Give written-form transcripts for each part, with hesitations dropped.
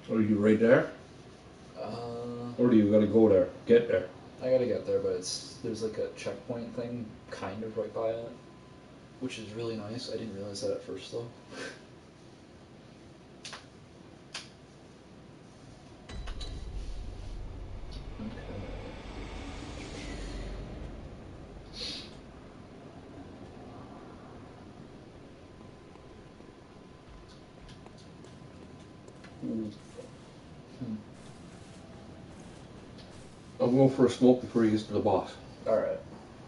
Are you right there? Or do you gotta go there? Get there? I gotta get there, but there's like a checkpoint thing kind of right by it, which is really nice. I didn't realize that at first though. I'll go for a smoke before he gets to the boss. Alright.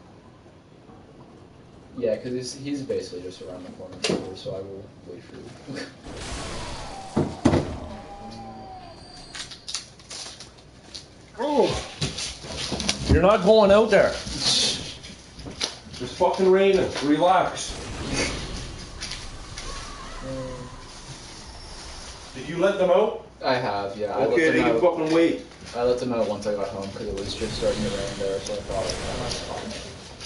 Yeah, because he's basically just around the corner from here, so I will wait for you. Oh! You're not going out there. It's fucking raining. Relax. Did you let them out? I have, yeah. Okay, then you fucking wait. I let them out once I got home because it was just starting to rain there, so I thought, oh, that's fine.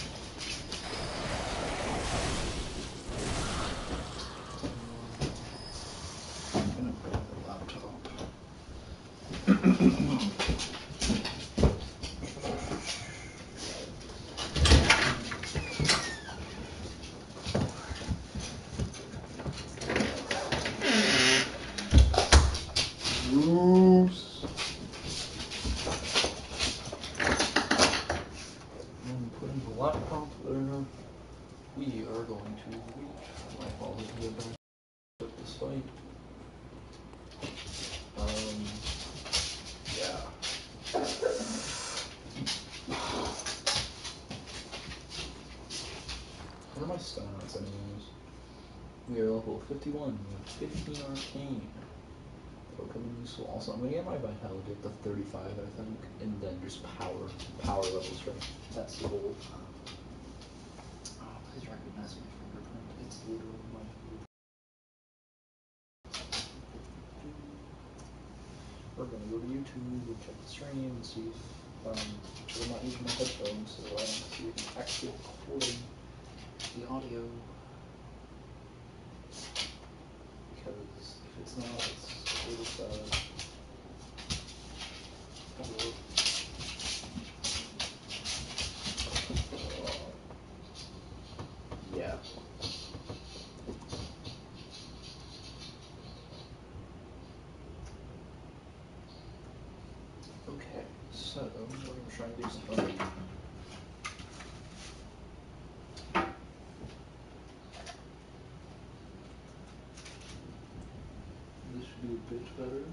What are my stats anyways? We are level 51, we have 15 arcane. That'll come in useful. Also, I'm gonna get my vitality up to 35, I think, and then just power level strength. That's the goal. Oh, please recognize my fingerprint. It's literally my fingerprint. We're gonna go to YouTube and check the stream and see if I'm not using my headphones, so I don't see if I'm actually recording the audio. Because if it's not, it's a little sad. Yeah. Okay, so we're going to try and do something. This should be a bit better.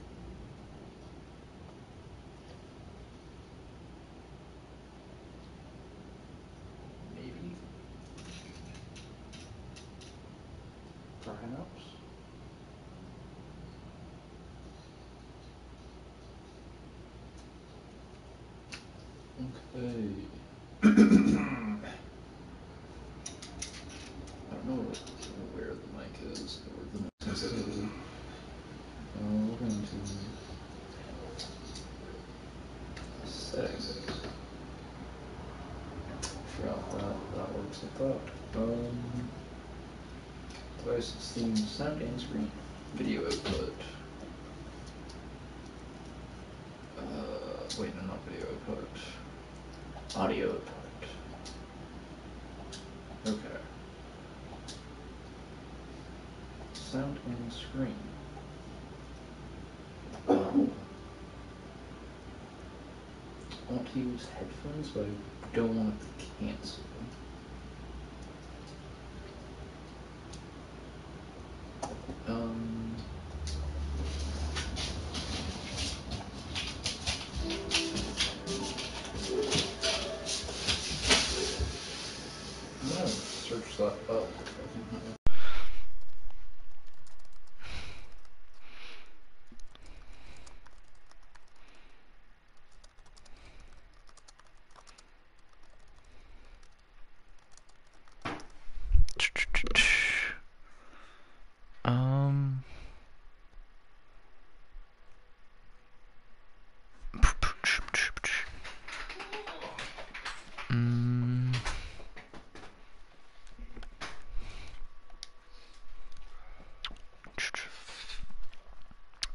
Maybe. Perhaps. Okay. I don't know where the mic is, or the mic sensitivity. We're going to settings. Forgot that works like that. Device theme, sound and screen, video output. Wait, no, not video output. Audio output. Okay. Sound and screen. I want to use headphones, but I don't want to cancel. I'm gonna search that up.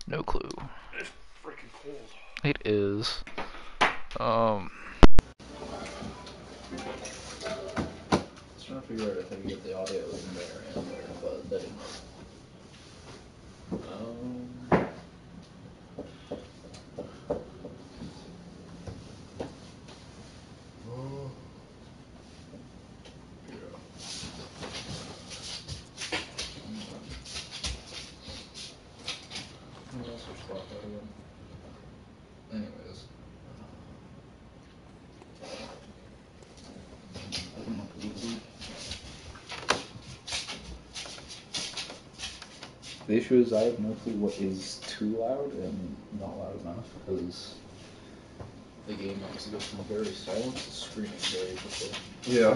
No clue. It's freaking cold. It is. Just trying to figure out if I can get the audio in there and there, but that didn't work. Anyways. The issue is I have no clue what is too loud and not loud enough, because the game obviously goes from very silent to screaming very quickly. Yeah.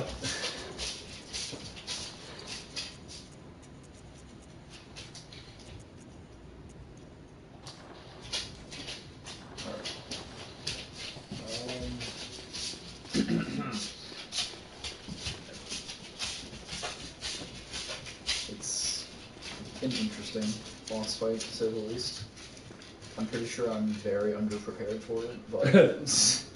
It's an interesting boss fight, to say the least. I'm pretty sure I'm very underprepared for it, but... Alright.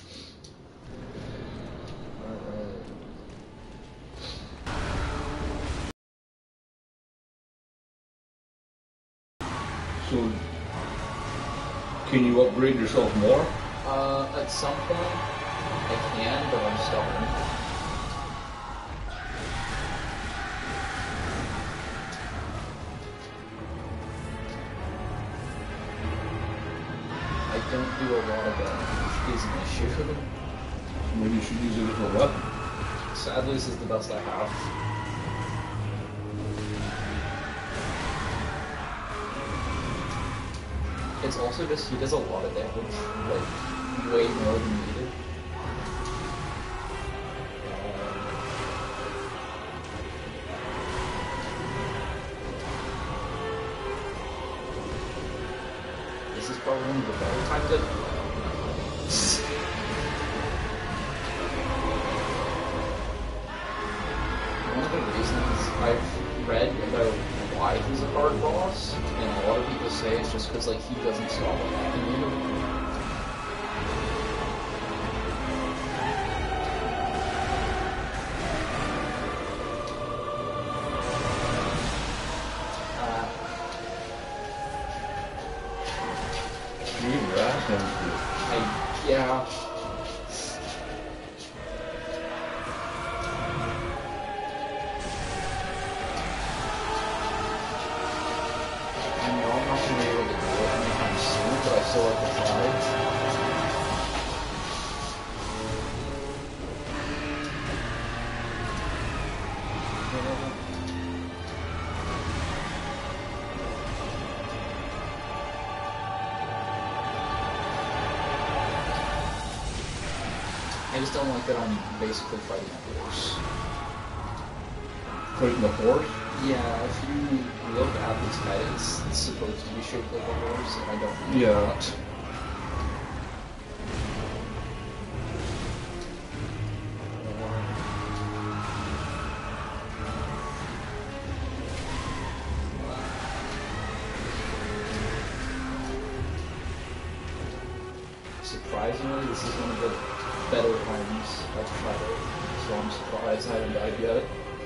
So, can you upgrade yourself more? At some point, I can, but I'm stubborn. I don't do a lot of that, which is an issue. Maybe you should use it as a weapon. Sadly, this is the best I have. It's also just, he does a lot of damage, like, way more than needed. This is probably one of the better times that... One of the reasons I've read about why he's a hard boss, and a lot of people say it's just because, like, he doesn't stop attacking you. Yeah. I know I'm not going to be able to do it anytime soon, but I still like to try. I just don't like that I'm basically fighting a horse. Fighting the horse? Yeah, if you look at this head, it's supposed to be shaped like a horse, and I don't know Yeah. that. Surprisingly, this is one of the better times I've tried it, so I'm surprised I haven't died yet.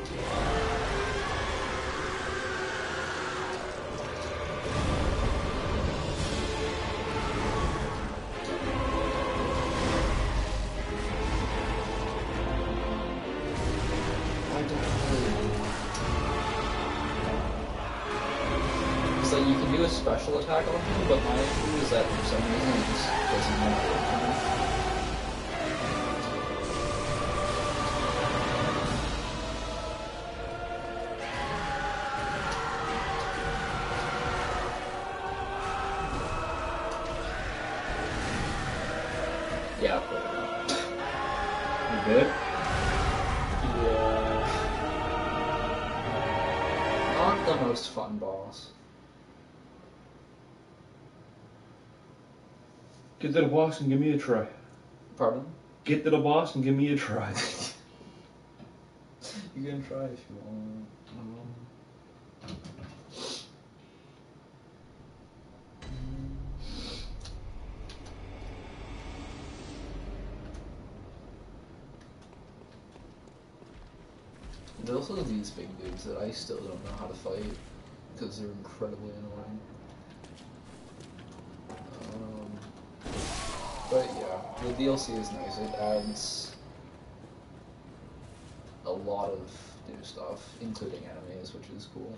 It's like you can do a special attack on him, but my issue is that for some reason it just doesn't matter. Yeah, but You did? yeah. Not the most fun boss. Get to the boss and give me a try. Pardon? Get to the boss and give me a try. You can try if you want. there's also these big dudes that I still don't know how to fight because they're incredibly annoying. But yeah, the DLC is nice. It adds a lot of new stuff, including enemies, which is cool.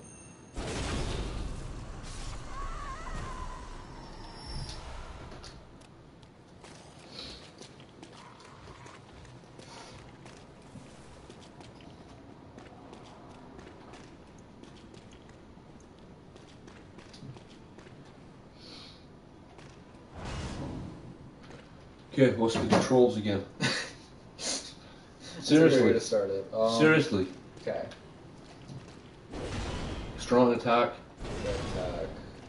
Okay, what's the controls again? Seriously. To start it. Seriously. Okay. Strong attack. Attack.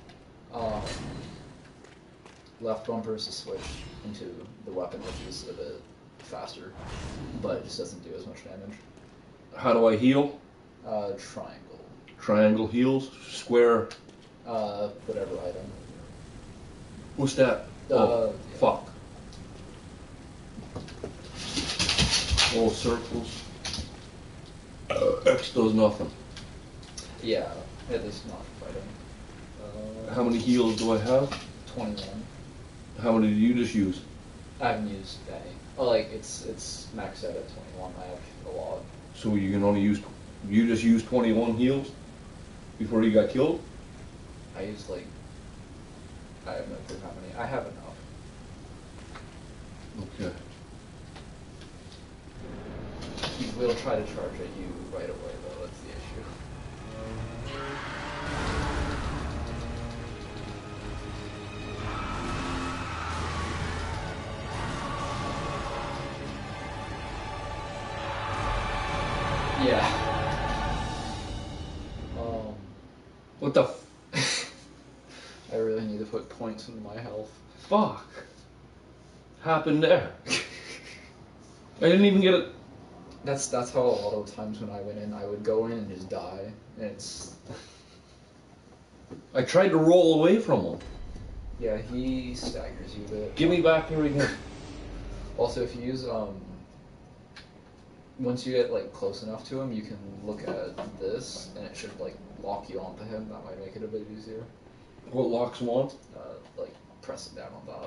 Left bumper is to switch into the weapon, which is a bit faster, but it just doesn't do as much damage. How do I heal? Triangle. Triangle heals. Square. Whatever item. What's that? Oh, yeah. fuck. All circles. X does nothing. Yeah, at least not fighting. How many heals do I have? 21. How many do you just use? I haven't used any. Oh, like it's maxed out at 21. I have a lot. So you can only use. You just used 21 heals before you got killed? I used like. I have no clue how many. I have enough. Okay. He will try to charge at you right away, though. That's the issue. Yeah. What the I really need to put points into my health. fuck happened there? I didn't even get it. That's how a lot of times when I went in, I would go in and just die. And it's... I tried to roll away from him. Yeah, he staggers you a bit. Give me back here again. Also, if you use, once you get, like, close enough to him, you can look at this, and it should, like, lock you onto him. That might make it a bit easier. What locks him on? Like, press it down on that.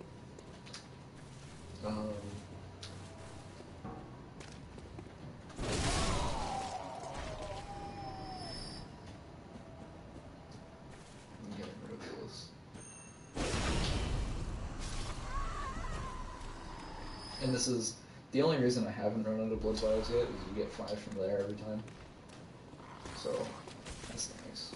I'm getting rid of this. And this is the only reason I haven't run out of blood vials yet is you get 5 from there every time. So that's nice.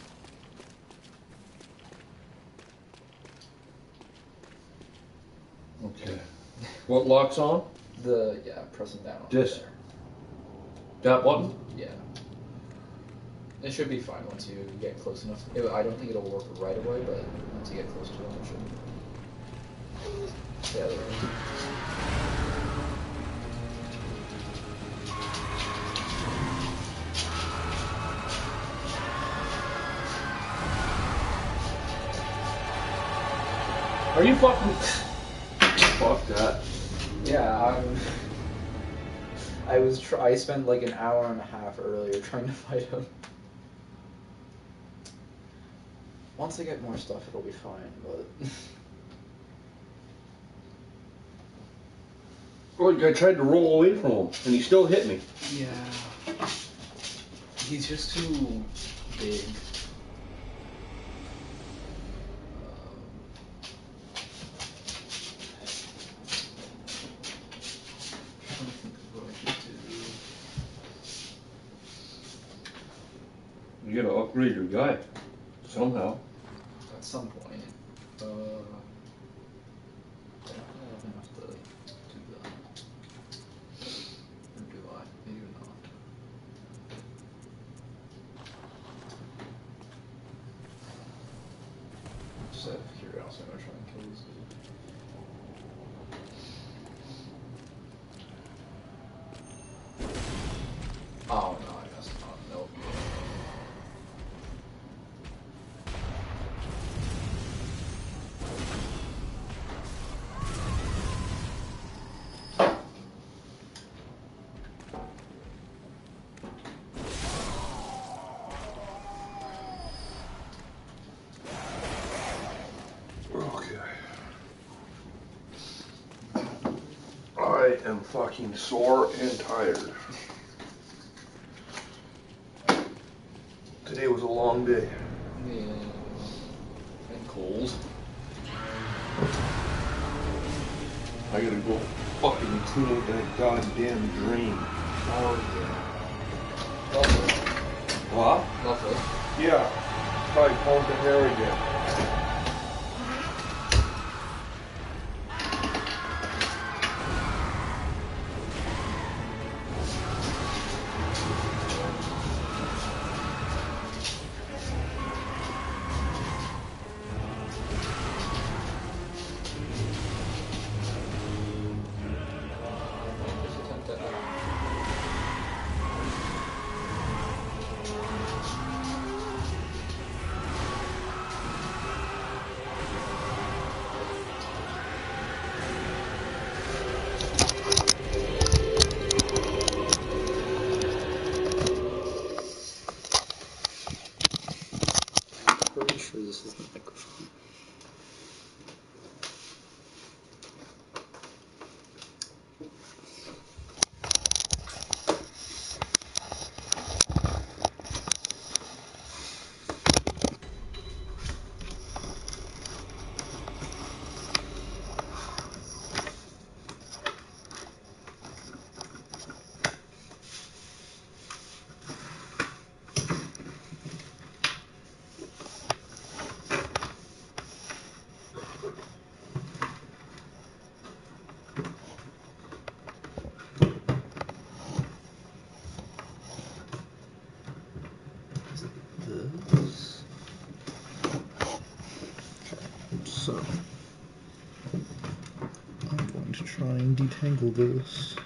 Okay. What locks on? Pressing down on This. there. That button? Yeah. It should be fine once you get close enough. I don't think it'll work right away, but once you get close to it, it should. Yeah, there it is. Are you fucking... Fuck that. Yeah, I spent like an hour and a half earlier trying to fight him. Once I get more stuff, it'll be fine, but... Look, I tried to roll away from him, and he still hit me. Yeah. He's just too big. You gotta upgrade your guy. Somehow. At some point. I don't have enough to do that. Or do I? Maybe not. Just out of curiosity, I'm gonna try and kill this dude. Oh no, I guess not. Nope. am fucking sore and tired. Today was a long day. Yeah. And cold. I gotta go fucking clean out that goddamn drain. Oh yeah. Lovely. What? Lovely. Yeah. Probably combed the hair again. Just attempt to pretty sure this is the microphone. This. So I'm going to try and detangle this.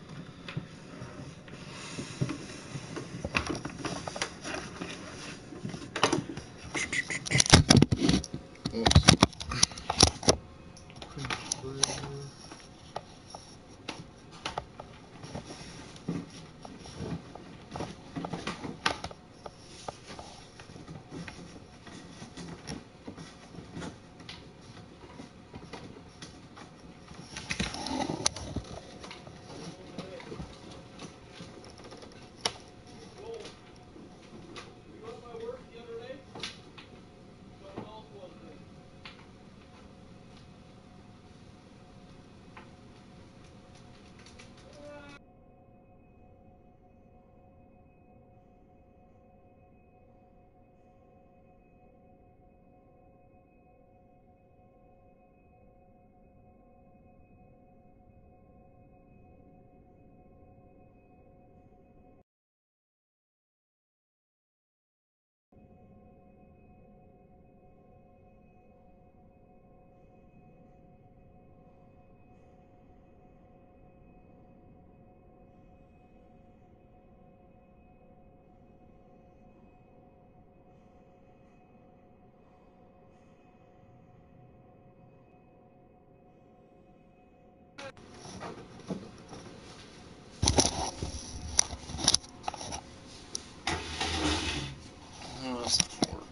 No, that's not gonna work.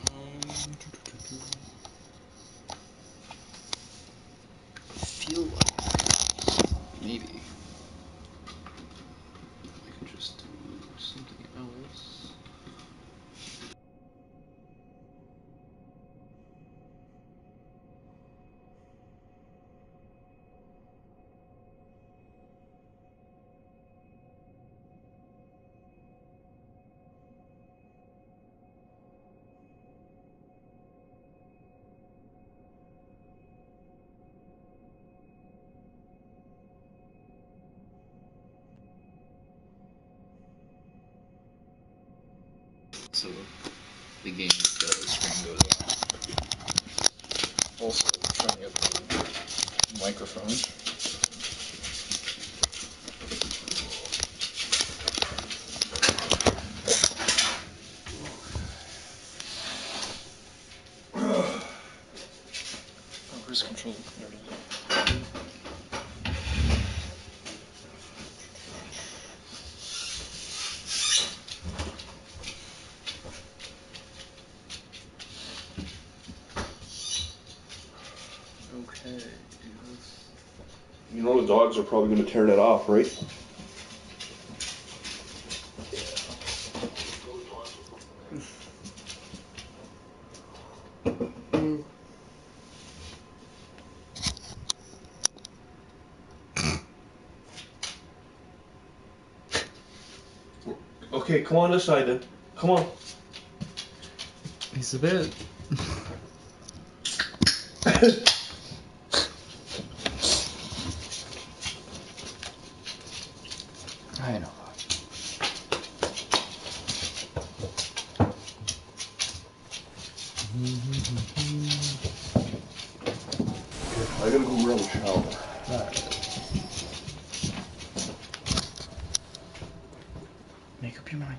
I feel like maybe I could just do something else. So the game, the screen goes off. Also, trying out the microphone. Oh, where's the control? There it is. Okay, You know the dogs are probably going to tear that off, right? Okay, come on this side then. Come on. He's a bit. I know. I gotta go grab a shower. Make up your mind.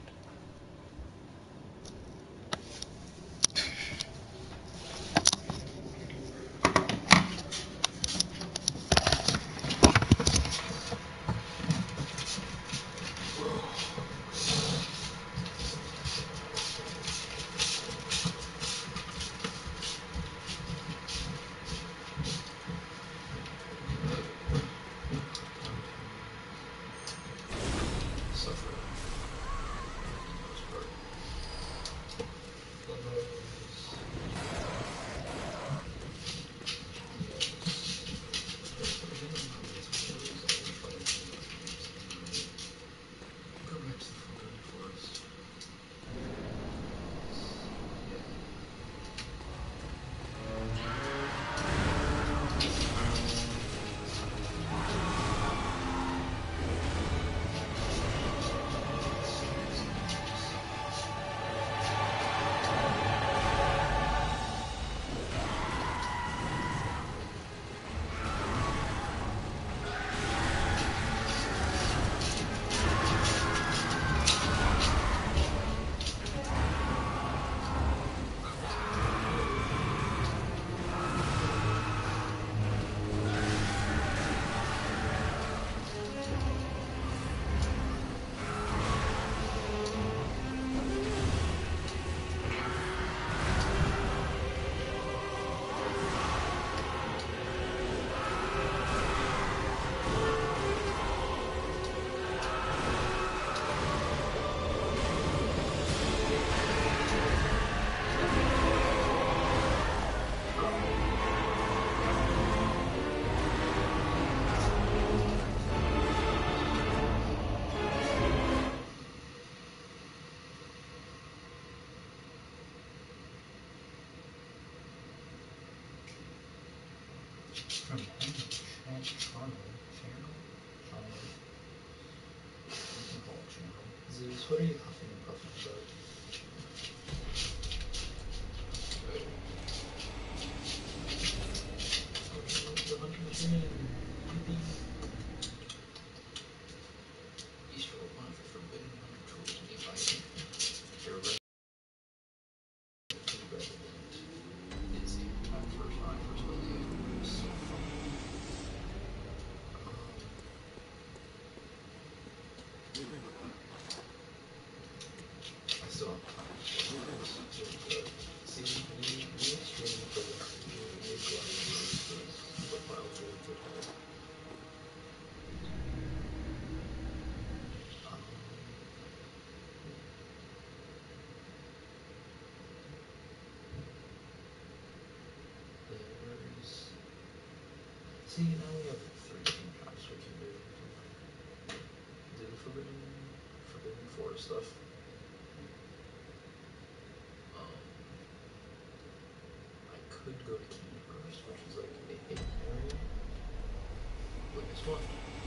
Zeus, what are you huffing and puffing about? The hunter machine. Yippee. Easter will want for forbidden hunter tools to be fighting. They're right. Is my first belief. So I still have time. See, you stream for the what files really good. See, now we have 13 jobs we can do. Do the forbidden forest stuff. I could go to Key first, which is like a hidden area. But guess what?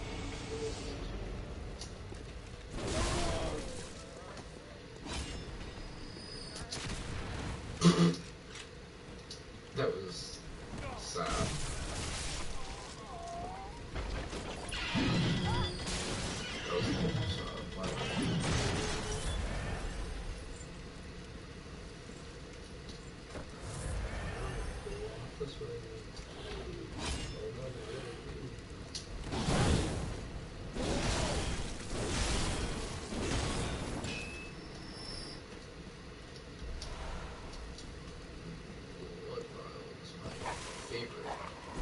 That was sad. That was sad. This way. Blood vial is my favorite.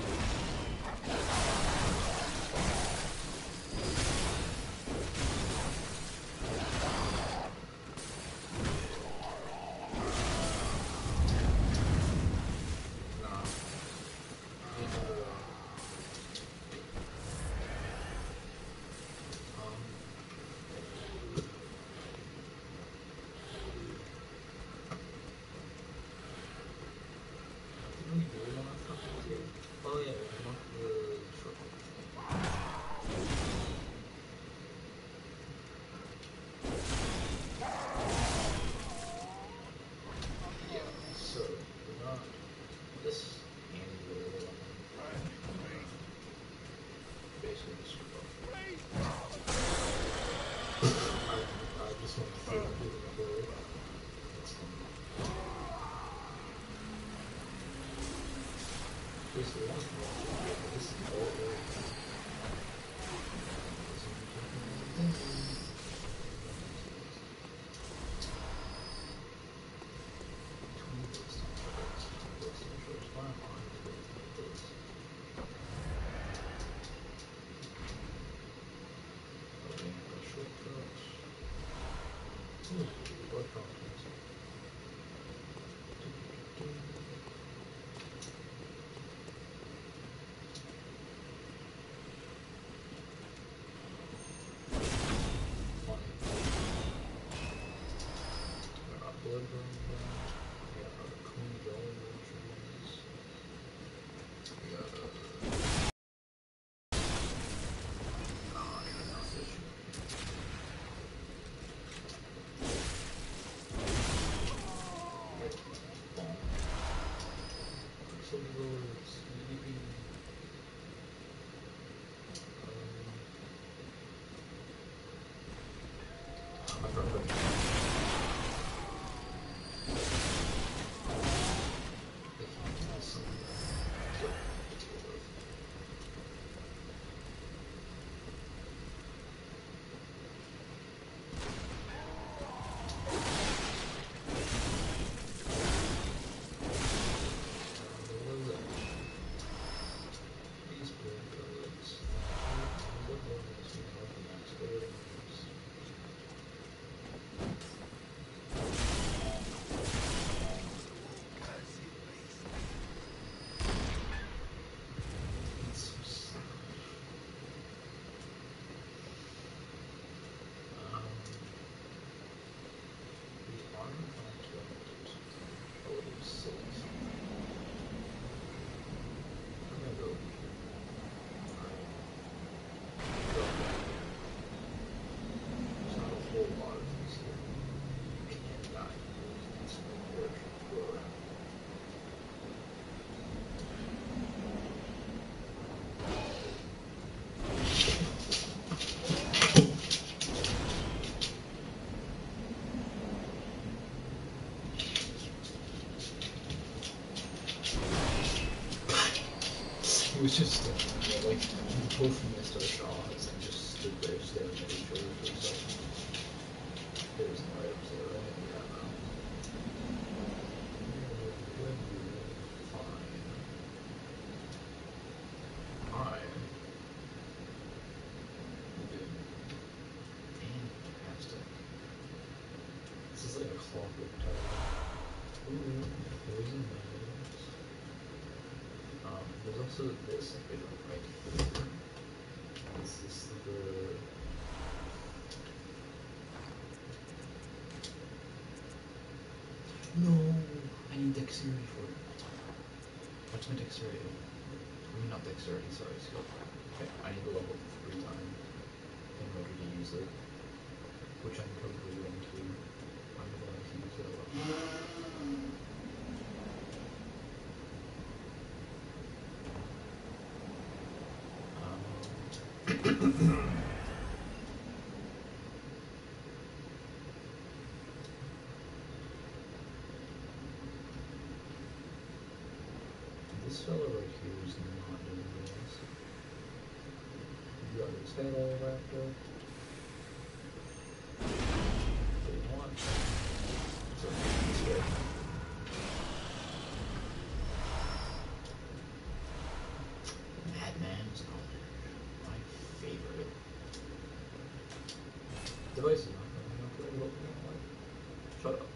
He was just standing there, like, both missed our shots and just stood there staring at each other for a second. There was no items there, right? Yeah, no. Fine. Alright. Good. Fantastic. This is like a clockwork tower. Ooh, there's a maze. There's also this right here. This is the... No! I need dexterity for it. What's my dexterity? I mean, not dexterity, sorry, skill. Okay, I need to level 3 times in order to use it. Which I'm probably going to. I'm going to use it a lot. This fella right here is not doing this. You got his head all wrapped up. What do you want? So, this way. Madman's Knowledge. My favorite. Device is not going to play what we don't like. Shut up.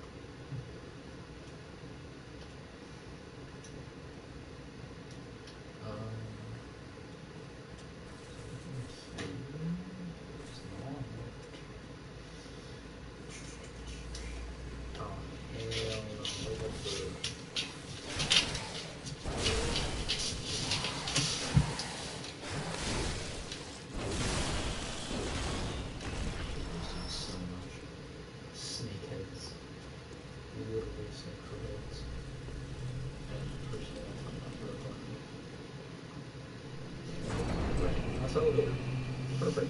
Elevator. Perfect.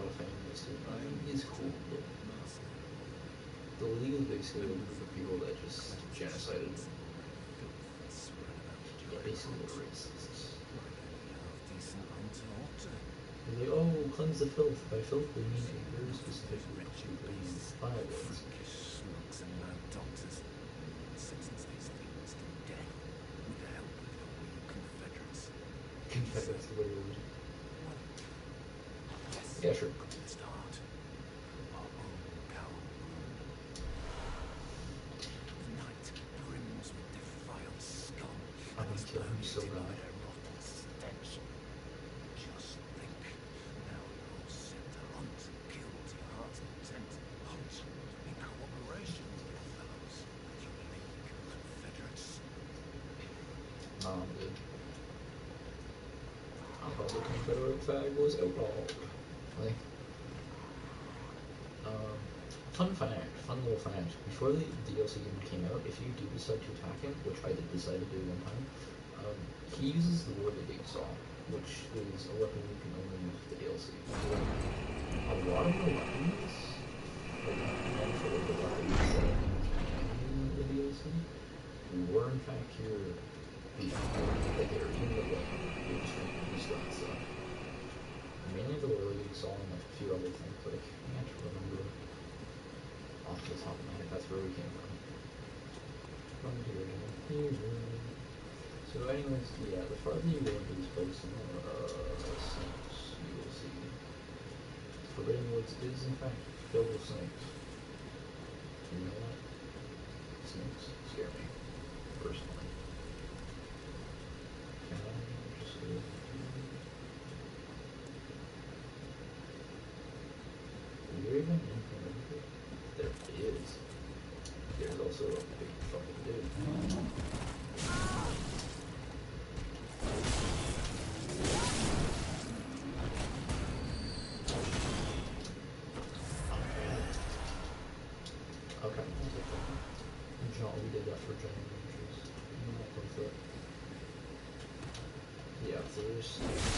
a fan of this dude. I mean, he's cool, but the league is basically a group of people that just genocided. Yeah, basically they're racists. They're like, oh, cleanse the filth. By filth we mean a very specific group of people named violence. Confederates, the word. Yeah, sure. I'm gonna kill him so bad. Dude. I thought the Confederate flag was outlawed. Like, fun little fact. Before the DLC even came out, if you do decide to attack him, which I did decide to do one time, he uses the word Jigsaw, which is a weapon you can only use with the DLC. A lot of the weapons, like a handful of the weapons that in the DLC, were in fact here before the area of the you just got stuff. Mainly the Royal Jigsaw and a few other things, but I can't remember off the top of my head. That's where we came from. From here. So anyways, yeah, the farther you go into this place, the more snakes you will see. Forbidden Woods is in fact filled with snakes. You know what? Snakes scare me, personally. Can I just go? Is there even anything over here? There is. There's also a big fucking dude. Okay. John, we did that for John Adventures. Not worth it. Yeah, there's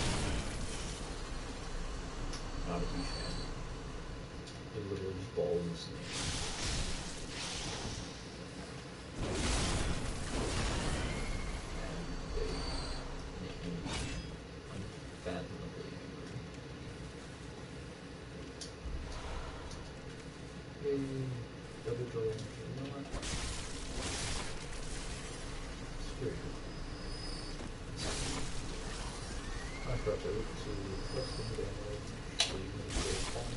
not a huge fan. They literally just balls and snakes. And they make me unfathomably angry. Yay, double joy. You know what? Screw you. I forgot to look to what's the damage so you can go palm.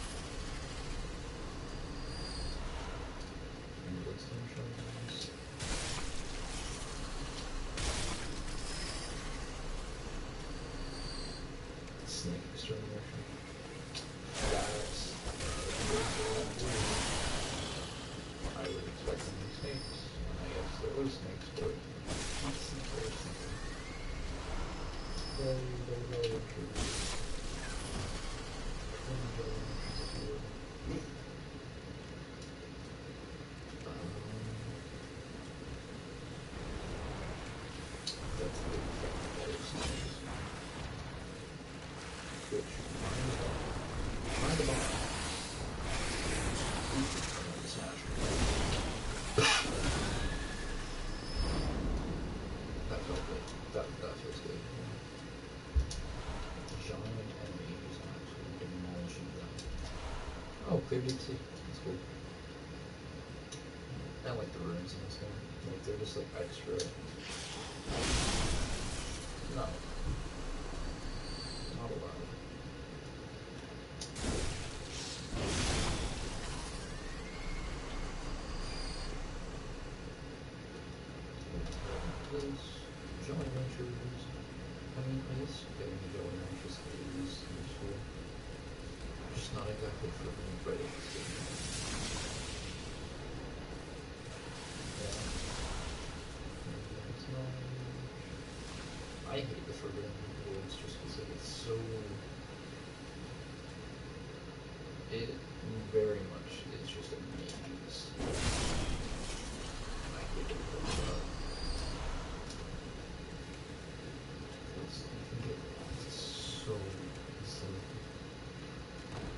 And bloodstone charges. Snake extermination. That's I would expect some snakes, and I guess there were snakes, but not snakes, there were snakes. Very true. That's the better snakes. Which, mind the bomb. Smash. That felt good. That feels good. Giant enemy who's actually demolishing them. Oh, clear deep sea. That's cool. I like the ruins in this game. Like, they're just like extra. No. Not allowed. John Adventures. I mean, I guess getting to go in Adventures is useful. Just not exactly for me, but it's yeah. I hate the Forbidden Woods just because it's so. It very much is just a maze. I hate it. You can get lost so easily.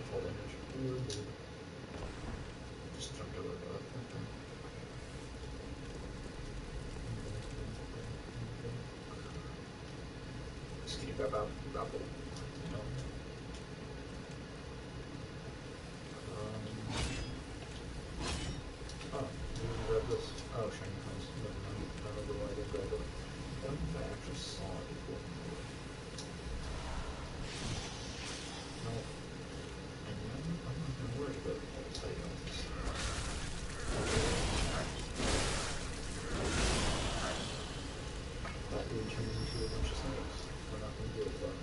fall damage. Just jumped over the butt. Okay. Just keep that up. Grapple. You know. Oh, you didn't grab this. Oh, shiny comes. Never mind. I don't know why I didn't grab it. I don't think I actually saw it before. No. And I'm not even worried about all items. That dude turns into a bunch of snakes. We're not going to deal with that.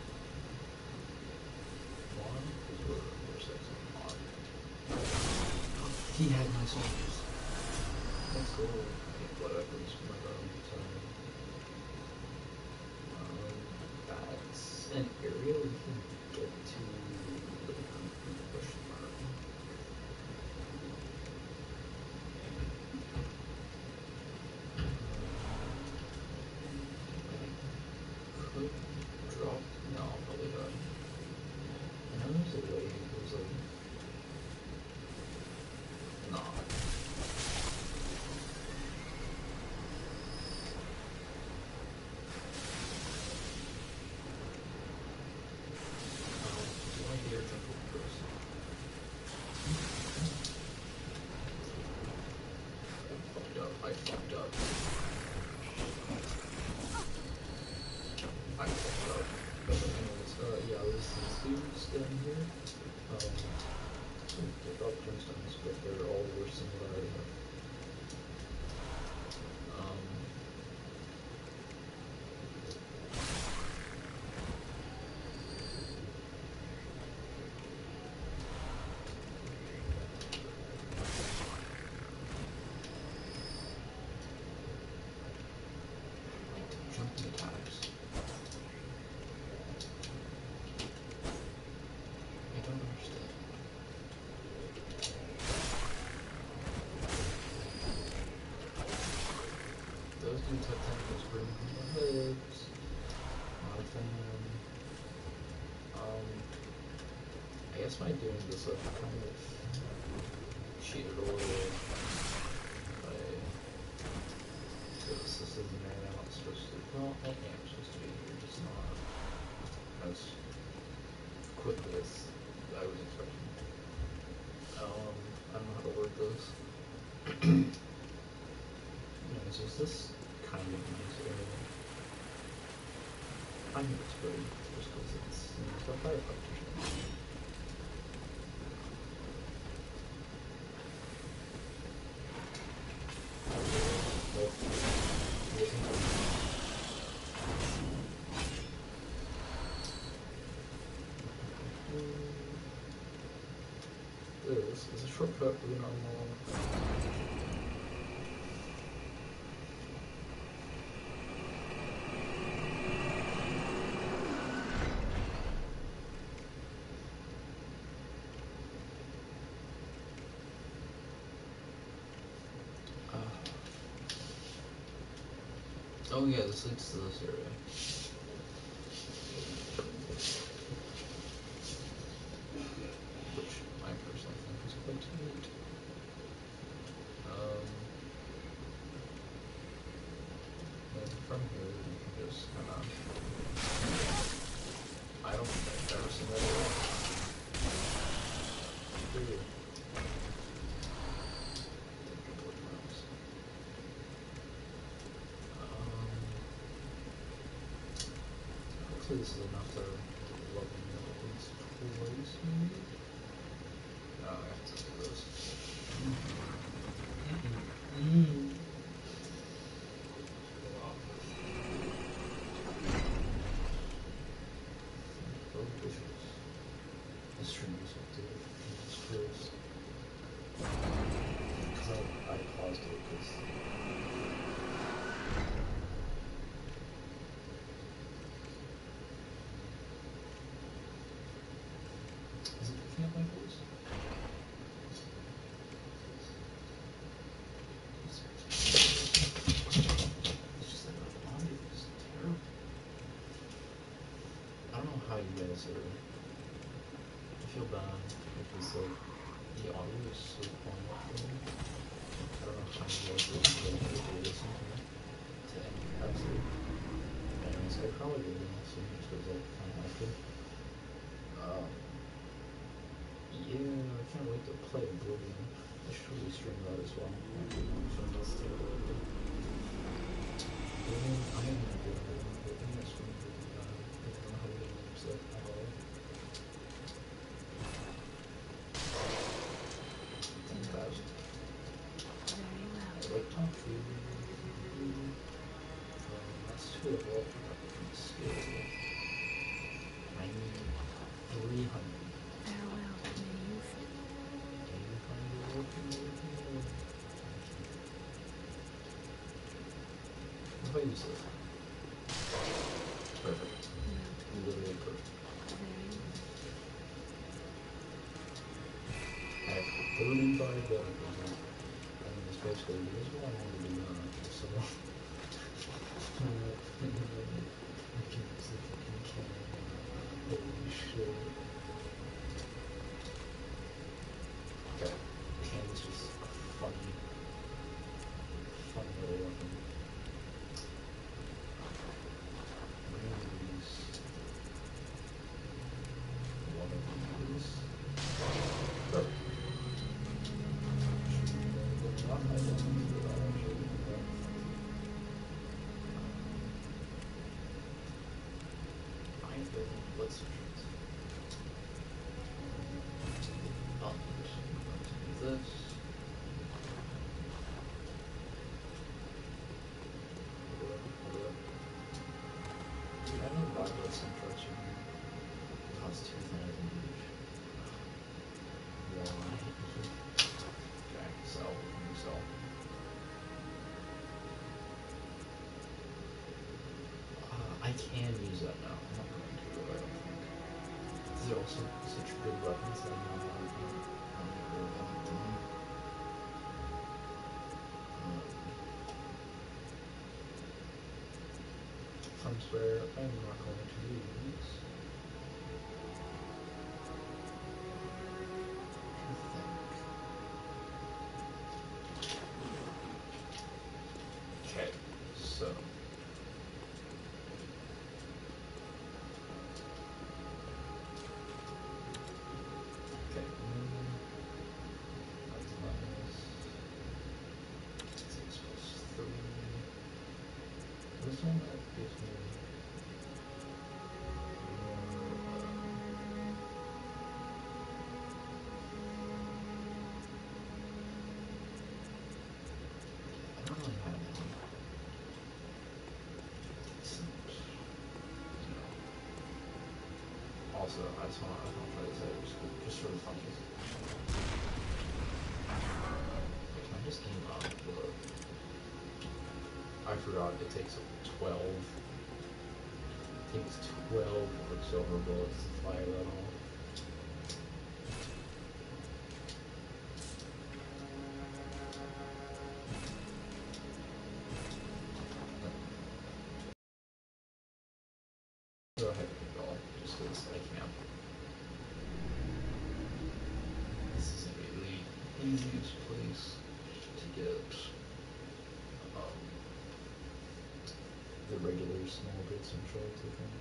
One, because we're sexy. On. He had my soldiers. Let's go. Get blood echoes from my bone. So, that's an area we can get to with a question mark. Could drop. No, probably not. I know there's a way. There's like. No. I fucked up. But anyways, yeah, there's these dudes down here. They're probably gemstones, but they're all worse than what I already have. Jumping attacks. I don't understand. Those dudes have tentacles growing from their heads. Not a fan. I guess by doing this I've kind of cheated a little by because this isn't an area I'm not supposed to. Well, I think I'm supposed to be here, just not as quickly as I was expecting. I don't know how to word this. Anyways, is this kind of nice area? I think it's pretty, just because it's the firefighters. This is a shortcut to the normal. Oh yeah, this leads to this area. Which I personally think is quite neat. And from here you can just kind of. I don't think I've ever seen that at all. Dude. Hopefully this is enough to love me at least twice, maybe? No, I have to do this. Oh, vicious. This shouldn't be so good. Jesus Christ. Because I paused it because. Is it picking up my voice? It's just like my audio is terrible. I don't know how you guys are. If feel bad because like the audio is so quiet for me. I don't know how you guys listen to any capacity. Anyways, I probably will also just because I kind of like it. Yeah, I can't wait to play Oblivion. I should really stream that as well. Stream this too. Oblivion, I have no idea how to do it. I stream really bad. I don't know how to use it at all. 10,000. I like top 3. That's 2 of all skill. I need 300. Farewell, may you If I use this. Perfect. Literally perfect. I have 35 benefits. I mean, it's basically this is what I want to do now. So, I can use the fucking cannon. Holy shit. Okay. Cannon's just a funny little weapon. One of these. Perfect. Let's do this. I don't buy this in first one. It costs 2,000 each. Why? Okay, sell. Sell. I can use that now. I'm not going to, I don't think. These are also such good weapons that I'm not going to do. Some swear I'm not going to use. Okay, so. Okay, that's minus 6 plus 3. This one that gives me I don't really have any. Also, I just want to try this out just for the funnies. Can I just game up the... I forgot it takes 12. It takes 12 Quicksilver bullets to fire that off. Go ahead and go, just because I can. This is going to be the easiest place to get the regular small bits and shards, I think.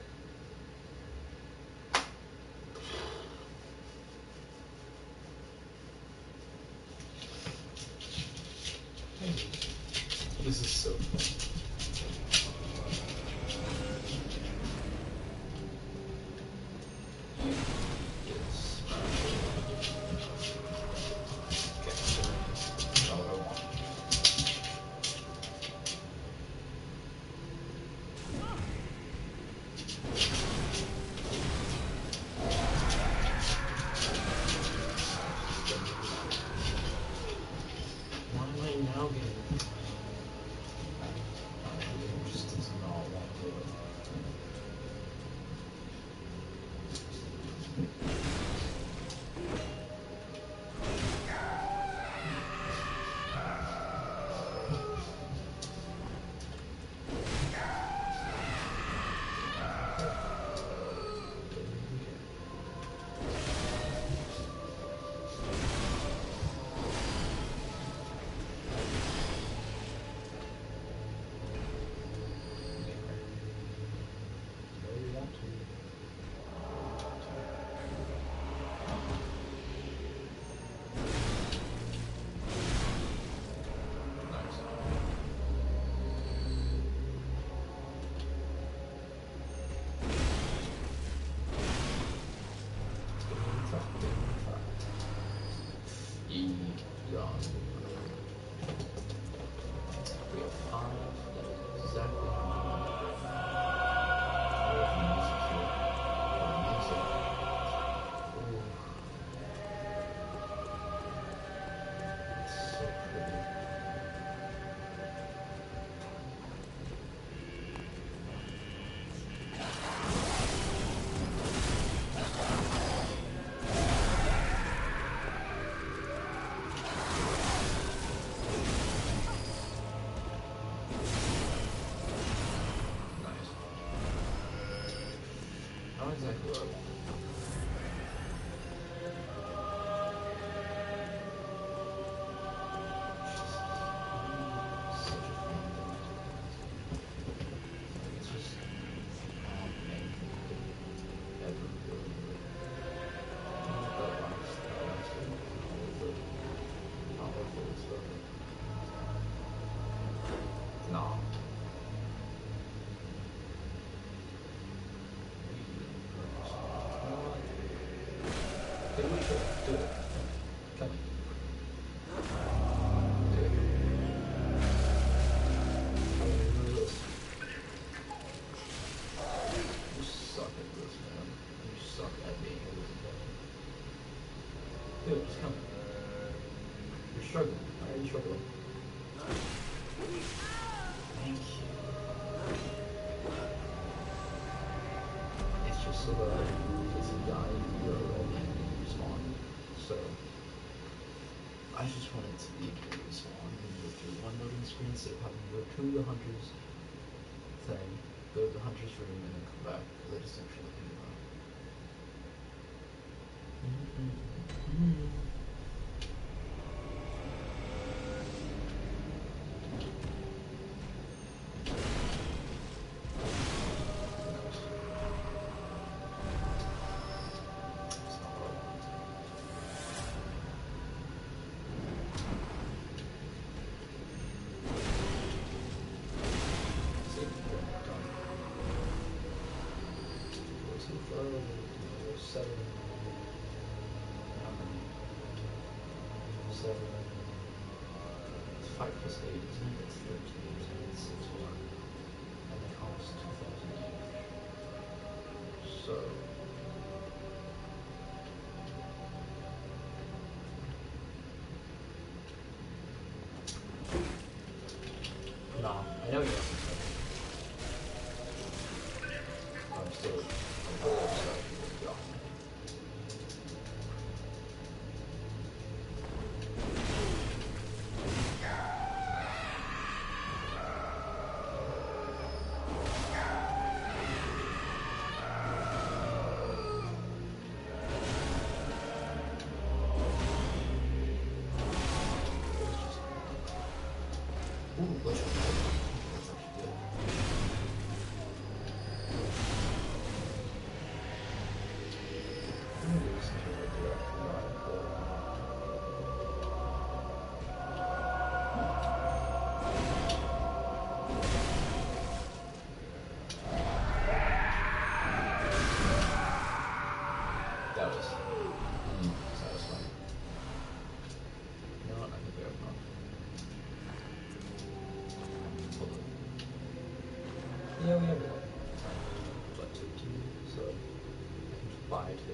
This is so fun. Yes. Okay. Not what I want. Not exactly right. It's just anything could ever really do it. That last thing with the powerful stuff. Nah. Do it. Do it. Come on. Do it. How do I do this? You suck at this, man. You suck at being able to play. Dude, just come. You're struggling. Why are you struggling? Thank you. It's just so that if you die, you're already respawn. So, I just want it to be able to respawn and go through one loading screen instead of having to go to the hunter's thing, go to the hunter's room, and then come back, because I just actually do that. It's not what I want. See, done. Go too far, go 7. How many? 7. It's 5 plus 8, isn't it? It's 13, it's 6 more. And they cost 2,000 each. So. Nah, I know you're not upset. I'm still a little upset with you. Ooh, let's just that's actually good. I'm gonna do this until I do actually that was satisfying. You know what? I think we have enough. Hold on. Yeah, we have enough. But 2, so I can just buy 2.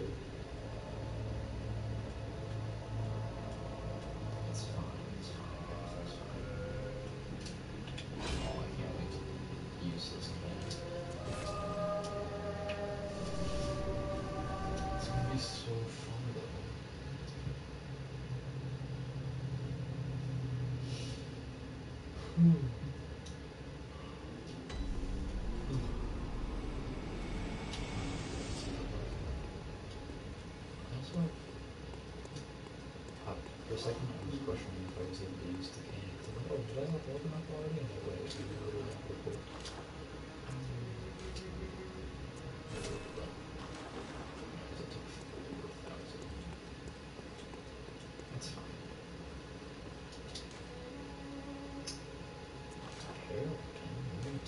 It's fine, it's fine, guys, it's fine. Oh, I can't wait to use this can. It's gonna be so fun though. That's what. For a second, I was questioning if I was able to use the can. Because I'm like, oh, did I not open up already? And I wait, we literally have before. That's fine. Hair, can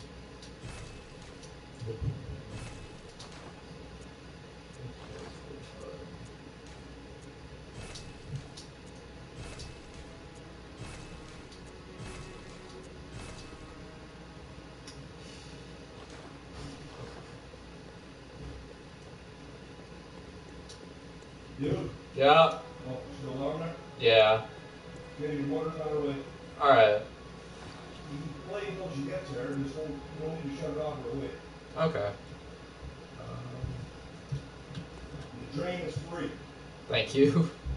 You? Yeah. Oh, still on there? Yeah. Okay, your motor's on the way. Alright. You can play until she gets there, just don't, you don't need to shut it off right away. Okay. The drain is free. Thank you.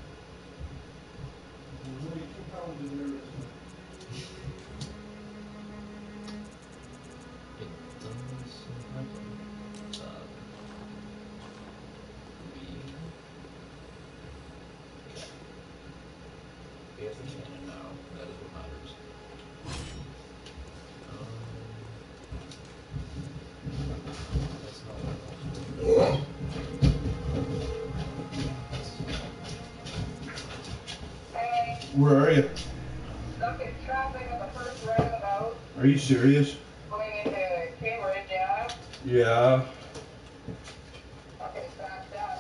There's only 2 pounds in there. It does happen. Where are you? Stuck in traffic at the first roundabout. Are you serious? Going into Cambridge, yeah. Yeah. Fucking backed up.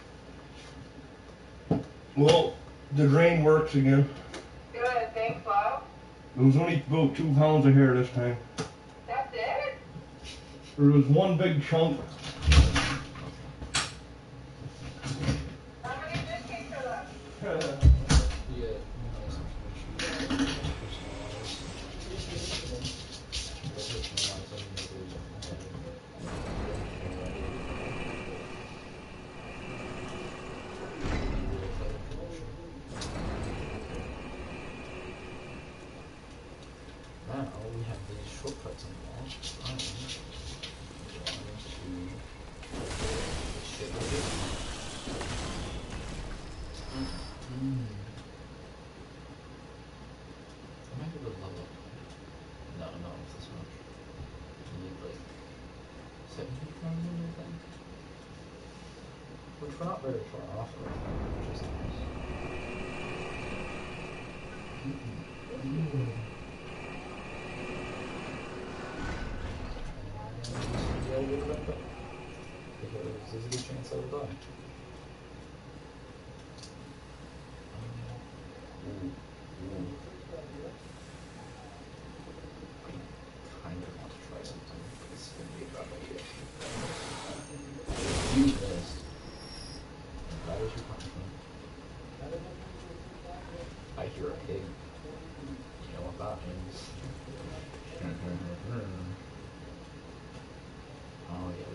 Well, the drain works again. Good, thanks, love. It was only about 2 pounds of hair this time. That's it? There was one big chunk. How many fish cakes are left? Yeah, now we have these shortcuts unlocked. I might be able to level up. No, not with this much. You need like 70,000, I think. Which we're not very far off of, which is nice. Yeah, we'll get back up. Because there's a good chance I will die. I kind of want to try something. This is going to be a bad idea. You missed. That is your punishment. I hear a pig. You know what that means. Oh yeah.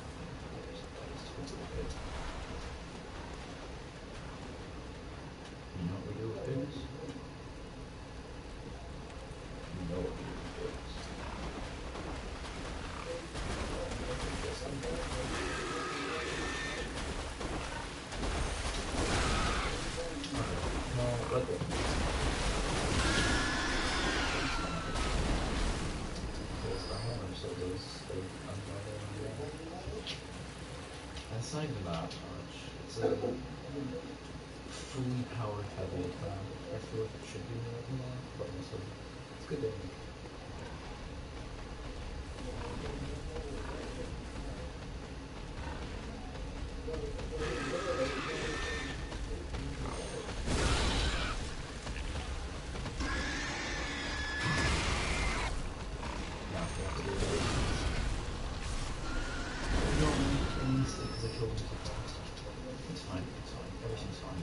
You know what we do with pigs? You know what we do with pigs. No, let go. Because the hammer so goes that's not even that much. It's a fully powered heavy attack. I feel like it should be more than that, but also it's good damage. Now if we have to do it, no, because I killed him too fast. It's fine, everything's fine.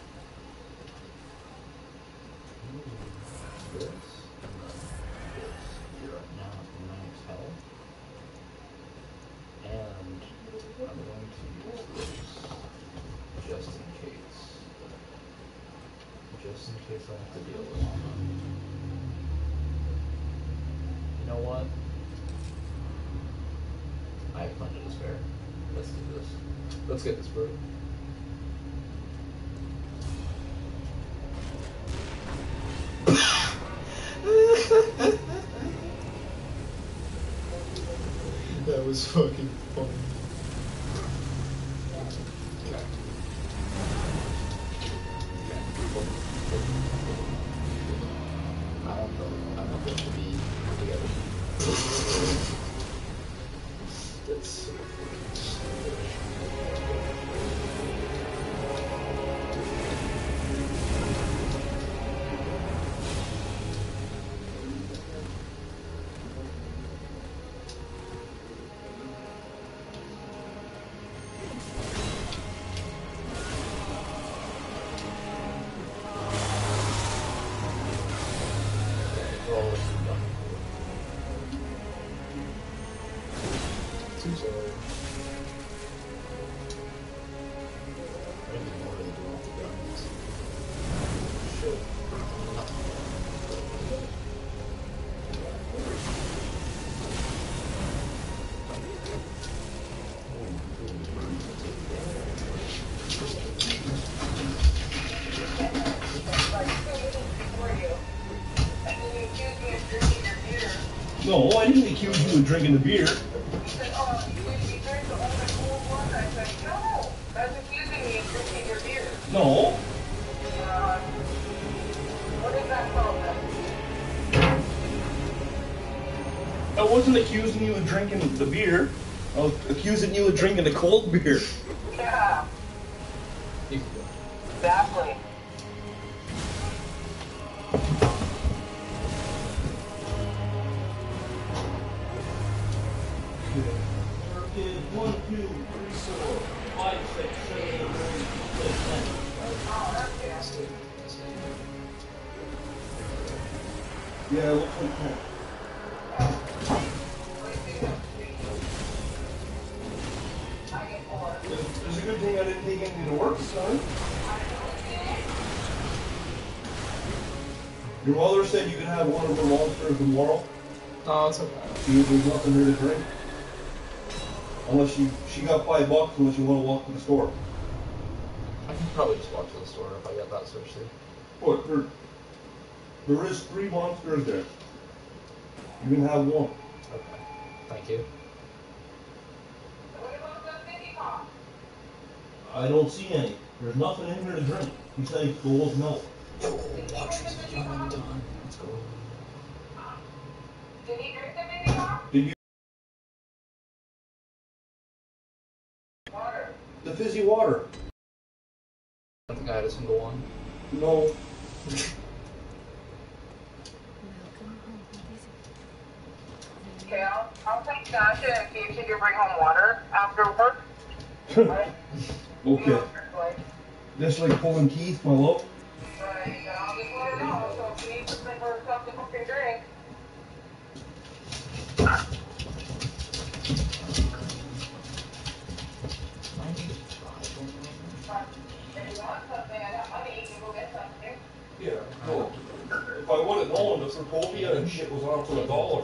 This, and then this. You're at now at max health. And I'm going to use this just in case. Just in case I have to deal with it. You know what? I have plenty to spare. Let's do this. Let's get this bird. That was fucking funny. I don't know. I'm not going to be together. That's so too sorry. I didn't know what to do with the guns. Shit. No, I didn't accuse you of drinking the beer. No, that's accusing me of drinking your beer. No. wasn't accusing you of drinking the beer. I was accusing you of drinking the cold beer. Yeah, You can go. exactly. Okay, 1, 2, 3, 4, 5, 6, 7, 8, 9, 10. Oh, that's good. Let's do it. Yeah, it looks like that. It's a good thing I didn't take anything to work this time. Your mother said you could have one of her monsters tomorrow. Oh, it's okay. There's nothing here to drink. Unless she got $5 unless you want to walk to the store. I can probably just walk to the store if I get that thirsty. What? There is 3 monsters there. You can have one. Okay. Thank you. What about the mini pop? I don't see any. There's nothing in here to drink besides gold milk. Waters are done. Let's go. Did he drink the mini pop? Did you? Water. The fizzy water. I don't think I had a single one. No. Welcome home, busy. Okay, I'll take Sasha and see if she can bring home water after work. Right? Okay. Just like pulling teeth, my love. Right, I'll just let her know, so if she needs something for herself to cook and drink. If you want something, I got money, you can go get something. Yeah. Well, if I would have known the Fruitopia and shit was on for $1. Well,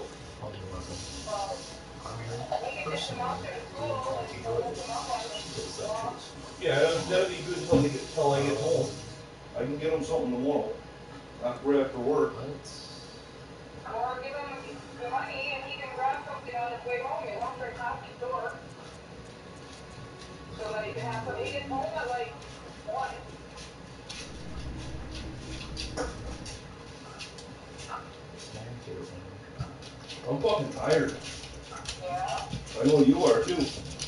we can get some out there. Yeah, that'd be good until I get home. I can get him something tomorrow. After work. Or give him the money and he can grab something on his way home. He wants her coffee store. So that he can have some. He gets home at like 1. I'm fucking tired. Yeah. I know you are too.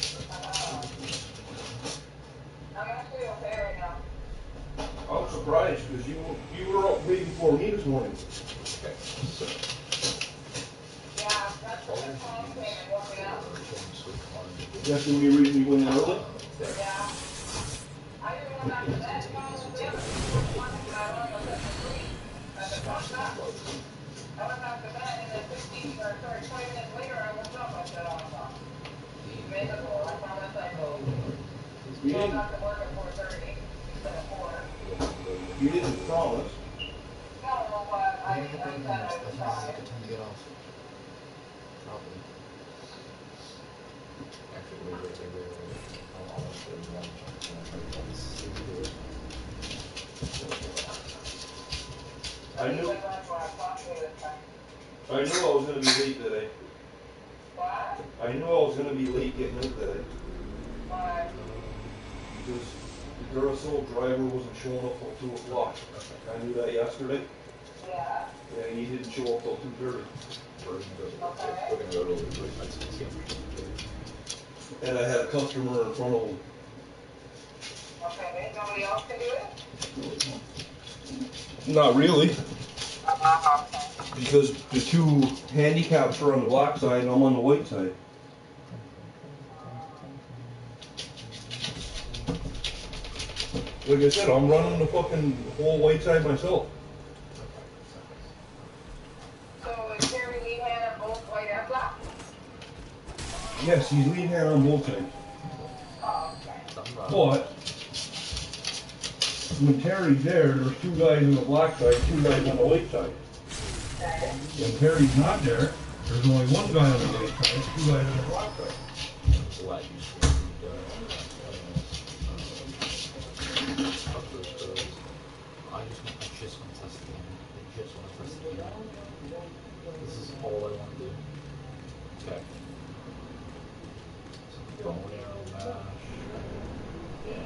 I'm actually okay right now. I'm surprised because you were up way before me this morning. Yeah, that's what the phone came and woke me up. That's the only reason you went in early? Yeah. I didn't want back to bed. You know, the other people wanted to, I wanted to let them sleep. I said, fuck that. I went back to bed and then 20 minutes later I woke up. I said, oh, fuck. Miserable. I promised I'd go. You So I didn't, got to work at 4:30 instead of 4. you didn't promise. No, but I said I would try. Time to get off. Probably. Actually, wait. I'll almost do one. I knew That's why I talked to you this time. I was gonna be late today. What? I knew I was gonna be late getting out today. Why? Because the Duracell driver wasn't showing up till 2 o'clock. I knew that yesterday. Yeah. Yeah, he didn't show up till 2:30. We're gonna go to the And I had a customer in front of him. Okay, nobody else can do it? Not really, Okay. because the 2 handicaps are on the black side and I'm on the white side. Like I said, I'm running the fucking whole white side myself. So is Terry Lee Hanna both white and black? Yes, he's lead hand on both sides. Oh, okay. But when Terry's there, there's 2 guys on the black side, 2 guys on the white side. Okay. When Terry's not there, there's only 1 guy on the white side, 2 guys on the black side. This is all I want to do. Okay. Bone arrow mash. Yeah.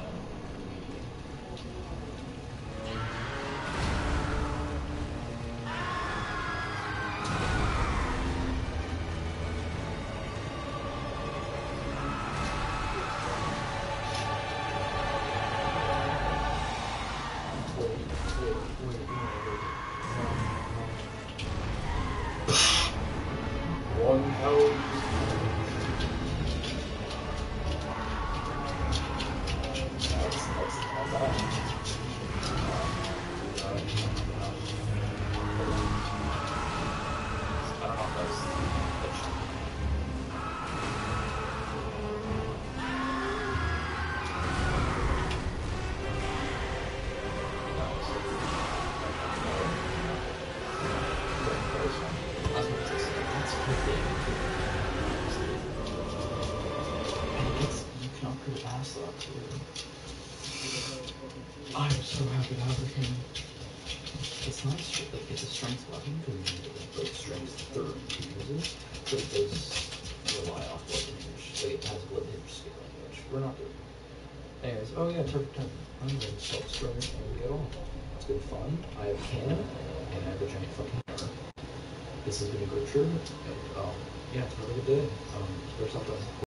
And you can upgrade past that too. I'm so happy to have the cannon. It's not like it's a strength weapon because you need like strength 30 to use it, but it does rely off blood damage. Like it has blood damage scaling, which we're not doing. Anyways, oh yeah, perfect time. I'm going to self-start and get off. It's been fun. I have a cannon and I have a giant fucking hammer. This has been a great trip. Yeah, it's been a really good day. There's something.